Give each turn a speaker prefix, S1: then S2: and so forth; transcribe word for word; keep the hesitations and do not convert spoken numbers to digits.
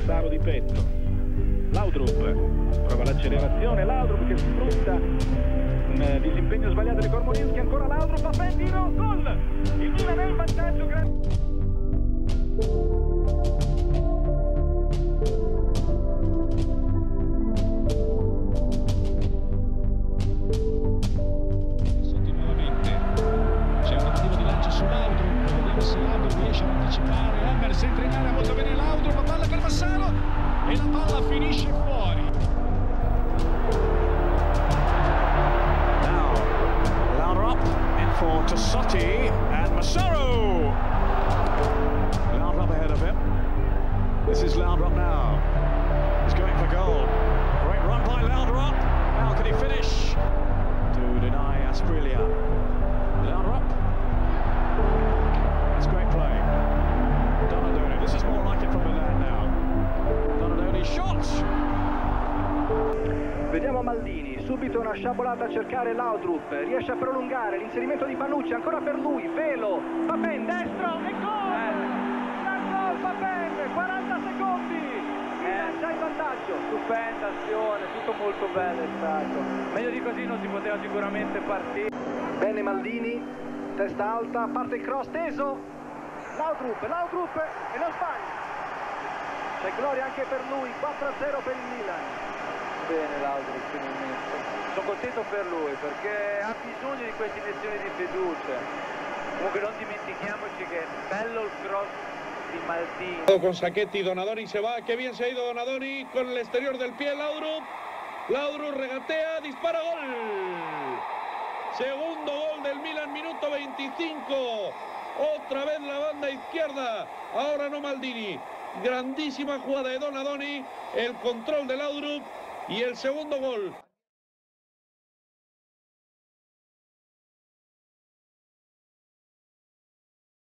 S1: Saro di petto. Laudrup prova l'accelerazione, Laudrup che sfrutta un disimpegno sbagliato di Kormolinski, ancora Laudrup, va ben tiro, gol! Il Milan è in vantaggio, grande.
S2: Entra in area molto bene Laudrup, palla per Massaro e la palla finisce fuori.
S3: Now Laudrup in for Tassotti and Massaro. Laudrup ahead of him. This is Laudrup now. He's going for goal. Great run by Laudrup. Now can he finish to deny Asprilia? Laudrup. It's great play. This is more like it from Milan now. Donadoni shot.
S1: Vediamo Maldini, subito una sciabolata a cercare Laudrup, riesce a prolungare l'inserimento di Panucci, ancora per lui, velo, va ben, destro e gol! Gran gol, va bene, quaranta secondi, Milan già in vantaggio.
S4: Stupenda azione, tutto molto bello è stato. Meglio di così non si poteva sicuramente partire.
S1: Bene Maldini, testa alta, parte il cross teso. Laudrup, Laudrup e non sbaglia. C'è gloria anche per lui, quattro a zero per il Milan.
S4: Bene Laudrup finalmente. Sono contento per lui perché ha bisogno di queste iniezioni di fiducia. Comunque non dimentichiamoci che è bello il cross di Maldini.
S2: Con Sacchetti, Donadoni se va, que bien se ha ido Donadoni con el exterior del pie, Laudrup. Laudrup regatea, dispara, gol. Segundo gol del Milan, minuto veinticinco. Otra vez la banda izquierda, ahora no Maldini. Grandísima jugada de Donadoni, el control de Laudrup y el segundo gol.